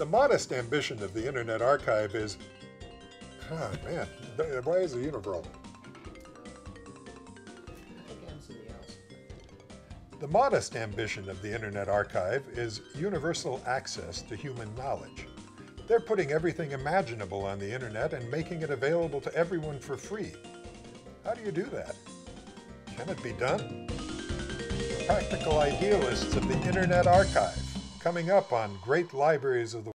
The modest ambition of the Internet Archive is, oh man, why is the unibrow? The modest ambition of the Internet Archive is universal access to human knowledge. They're putting everything imaginable on the Internet and making it available to everyone for free. How do you do that? Can it be done? Practical Idealists of the Internet Archive, coming up on Great Libraries of the